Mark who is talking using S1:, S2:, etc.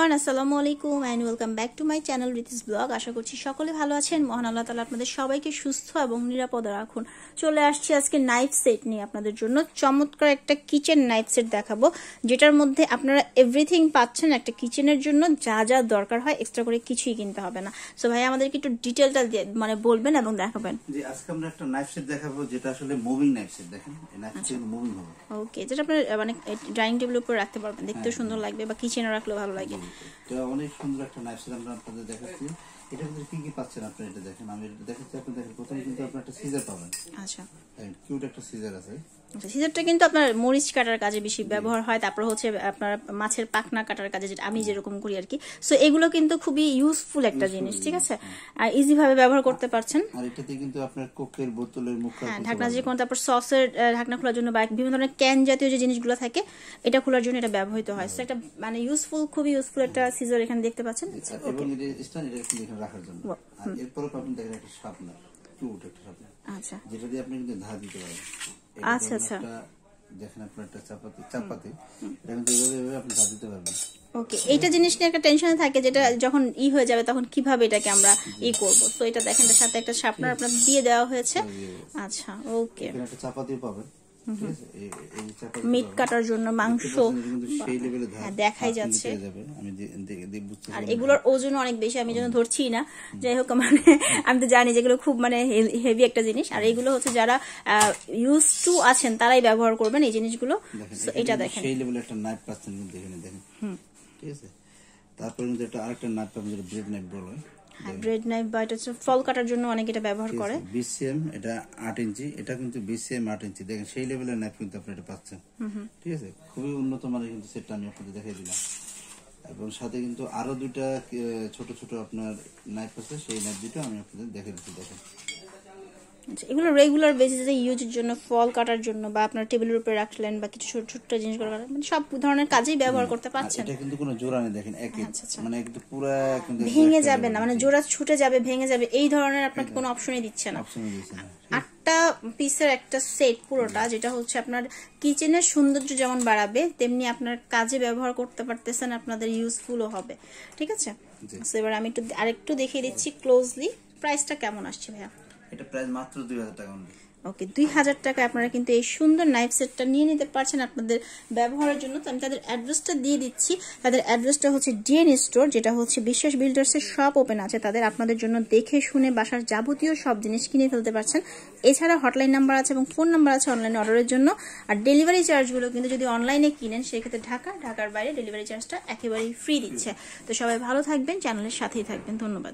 S1: Everyone, আসসালামু আলাইকুম and welcome back to my channel Ritis blog. আশা করছি সকলে ভালো আছেন। মহান আল্লাহ তাআলা আপনাদের সবাইকে সুস্থ এবং নিরাপদে রাখুন। চলে আসছি আজকে নাইফ সেট নিয়ে আপনাদের জন্য। চমৎকার একটা কিচেন নাইফ সেট দেখাবো, যেটার মধ্যে আপনারা এভরিথিং পাচ্ছেন। একটা কিচেনের জন্য যা যা দরকার হয় এক্সট্রা করে কিছুই কিনতে হবে না। সো ভাই আমাদেরকে একটু ডিটেইলটা মানে বলবেন এবং দেখাবেন।
S2: জি, আজকে আমরা একটা নাইফ সেট দেখাবো, যেটা আসলে মুভিং নাইফ সেট। দেখেন এই নাইফ সেট মুভিং হবে।
S1: ওকে, যেটা আপনি মানে ডাইনিং টেবিলের উপর রাখতে পারবেন, দেখতেও সুন্দর লাগবে, বা কিচেনে রাখলেও ভালো লাগে।
S2: এটা অনেক সুন্দর একটা নাইফ সেট আমরা আপনাদের দেখাচ্ছি। এটার মধ্যে কি কি পাচ্ছেন আপনারা এটা দেখেন। আমি এটা দেখাচ্ছি, আপনি দেখেন। প্রথমে কিন্তু আপনি একটা সিজার পাবেন।
S1: আচ্ছা,
S2: কিউট একটা সিজার আছে।
S1: আচ্ছা, সিজারটা কিন্তু আপনার মরিচ কাটার কাজে বেশি ব্যবহার হয়। তারপর হচ্ছে আপনার মাছের পাখনা কাটার কাজে, যেটা আমি যেরকম করি আর কি। সো এগুলো কিন্তু খুবই ইউজফুল একটা জিনিস, ঠিক আছে, আর ইজি ভাবে ব্যবহার করতে পারছেন।
S2: আর এটাতে কিন্তু আপনার কোকের বোতলের মুখ,
S1: হ্যাঁ, ঢাকনা যে কোনো, তারপর সসের ঢাকনা খোলার জন্য বা বিভিন্ন ধরনের ক্যান জাতীয় যে জিনিসগুলো থাকে এটা খোলার জন্য এটা ব্যবহৃত হয়। সো একটা মানে ইউজফুল, খুবই ইউজফুল একটা সিজার এখানে দেখতে পাচ্ছেন।
S2: এবং এটা স্ট্যান্ড, এটা কিন্তু এখানে রাখার জন্য। আর এরপরে আপনি দেখেন একটা শার্পনার, কিউট একটা শার্পনার।
S1: আচ্ছা,
S2: যেটা দিয়ে আপনি কিন্তু ধার দিতে পারেন।
S1: আচ্ছা আচ্ছা,
S2: দেখেন আপনার একটা চাপাতি এটা কিন্তু এইভাবে আপনি ধার দিতে পারবেন।
S1: ওকে, এইটা জিনিস নিয়ে একটা টেনশনে থাকে, যেটা যখন হয়ে যাবে তখন কিভাবে এটাকে আমরা করব। সো এটা দেখেন, এর সাথে একটা শার্পনার আপনার দিয়ে দেওয়া হয়েছে। আচ্ছা, ওকে,
S2: এখানে একটা চাপাতিও পাবেন। ঠিক আছে, এই চাপাতি
S1: মিট কাটার জন্য, মাংস
S2: সেই লেভেলে
S1: দেখাই যাচ্ছে।
S2: আমি বুঝতে
S1: আর এগুলোর ওজন অনেক বেশি, আমি যেন ধরছি না। যাই হোক, মানে আমি তো জানি যেগুলো খুব মানে হেভি একটা জিনিস। আর এগুলো হচ্ছে যারা ইউজ টু আছেন তারাই ব্যবহার করবেন এই জিনিসগুলো। এটা দেখেন,
S2: সেই লেভেলে একটা নাইফ পাচ্ছেন কিন্তু এখানে দেখেন। ঠিক আছে, তারপরে কিন্তু একটা আরেকটা নাইফ পাবেন, যেটা ব্রেড নাইফ বলা হয়।
S1: ব্রেড নাইফ বা এটা ফল কাটার জন্য অনেকে এটা ব্যবহার করে।
S2: বিসিএম, এটা 8 ইঞ্চি, এটা কিন্তু বিসিএম 8 ইঞ্চি। দেখেন সেই লেভেলের নাইফ কিন্তু আপনি এটা পাচ্ছেন। ঠিক আছে, খুবই উন্নত মানের কিন্তু সেটটা আমি আপনাদের দেখাই দিলাম। এবং সাথে কিন্তু আরো দুইটা ছোট ছোট আপনার নাইফ আছে, সেই নাইফ দুটো আমি আপনাদের দেখে দিচ্ছি। দেখেন,
S1: এগুলো রেগুলার বেসিসে ইউজের জন্য, ফল কাটার জন্য, বা আপনার টেবিলের উপরে রাখলেন, বা কিছু ছোট ছোট জিনিস করে মানে সব ধরনের কাজেই ব্যবহার করতে পারছেন।
S2: এটা কিন্তু কোনো জোড়া নেই, দেখেন একই, মানে একদম পুরো
S1: ভেঙে যাবে না, মানে জোড়া ছুটে যাবে, ভেঙে যাবে, এই ধরনের আপনাকে কোনো অপশনই দিচ্ছে না। 8টা পিসের একটা সেট পুরোটা, যেটা হচ্ছে আপনার কিচেনের সৌন্দর্য যেমন বাড়াবে, তেমনি আপনার কাজে ব্যবহার করতে পারতেছেন, আপনাদের ইউজফুলও হবে। ঠিক আছে, এবার আমি একটু আরেকটু দেখিয়ে দিচ্ছি ক্লোজলি। প্রাইসটা কেমন আসছে ভাইয়া?
S2: এটা প্রাইস মাত্র 2000 টাকা।
S1: ওকে, 2000 টাকা আপনারা কিন্তু এই সুন্দর নাইফ সেটটা নিয়ে নিতে পারছেন আপনাদের ব্যবহারের জন্য। তো আমি তাদের অ্যাড্রেসটা দিয়ে দিচ্ছি। তাদের অ্যাড্রেসটা হচ্ছে ডিএন স্টোর, যেটা হচ্ছে বিশ্বাস বিল্ডার্সের শপ ওপেন আছে তাদের। আপনাদের জন্য দেখে শুনে বাসার যাবতীয় সব জিনিস কিনে ফেলতে পারছেন। এছাড়া হটলাইন নাম্বার আছে এবং ফোন নাম্বার আছে অনলাইনে অর্ডারের জন্য। আর ডেলিভারি চার্জগুলো কিন্তু যদি অনলাইনে কিনেন, সেক্ষেত্রে ঢাকার বাইরে ডেলিভারি চার্জটা একেবারেই ফ্রি দিচ্ছে। তো সবাই ভালো থাকবেন, চ্যানেলের সাথেই থাকবেন। ধন্যবাদ।